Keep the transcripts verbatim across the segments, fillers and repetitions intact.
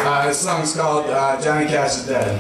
Uh, this song's called uh, Johnny Cash is Dead.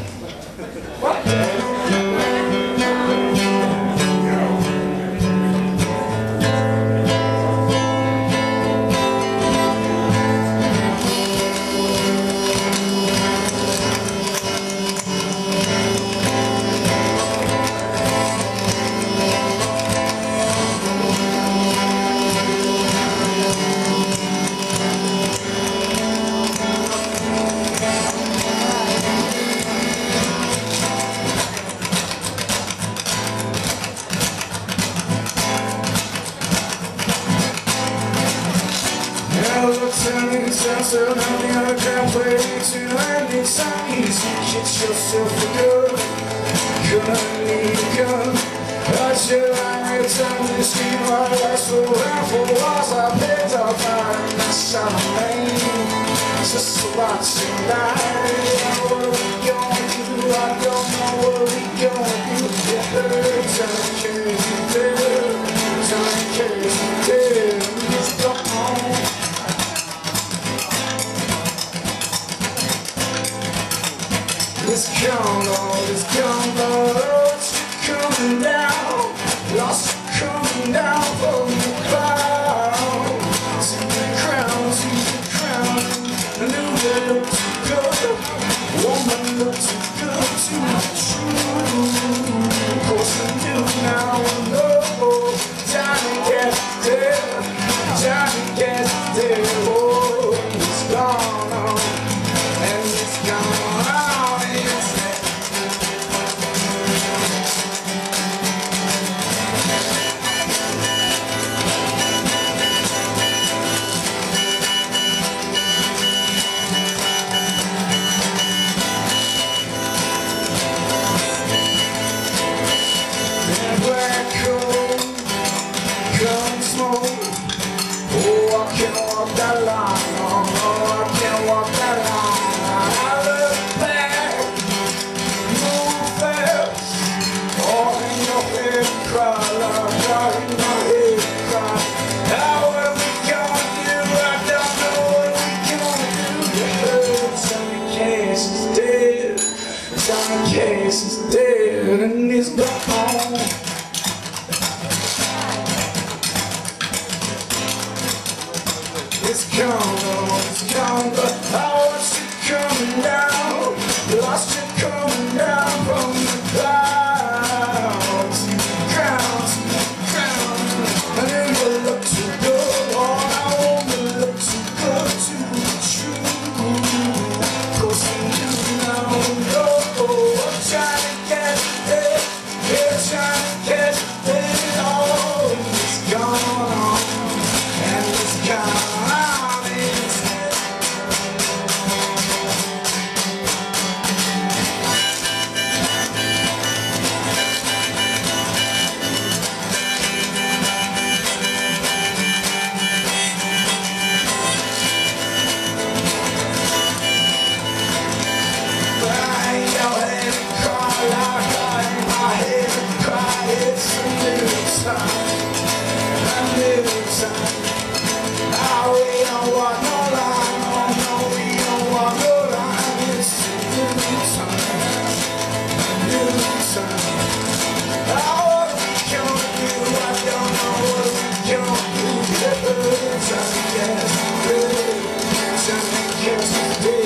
So many other crap ways you learn these songs. Shit yourself for good. Gonna need a gun. I should I return to the street while I was for for walls. I picked up fire and I shot a man. Just to watch you die. What are we gonna do? I don't know what we gonna do. It hurts. Johnny Cash is dead. Johnny Cash is dead. He's gone. This combo, this combo, lost you coming down, lost you coming down from the cloud. See the crown, see the crown, I knew that looked too good, woman looked too good to be true. Of course I do now, I know, Johnny Cash is dead, Johnny Cash is dead, oh, he's gone, and he's gone. Oh, I can't walk that line, oh, no, I can't walk that line. I look back, move fast, oh, in your head cry, love, oh, in your head cry. Now what are we gonna do? I don't know what we gonna do. Yeah, Johnny Cash is dead, Johnny Cash is dead, and he's gone. It's Congo, it's Congo, I watched you coming down, lost you coming down from the clouds. See the ground, see the ground, I never look too good, oh, I won't look too good to be true. Cause I do now know, Johnny Cash is dead, yeah, Johnny Cash is dead, oh, he's gone, and he's gone. Johnny Cash is dead.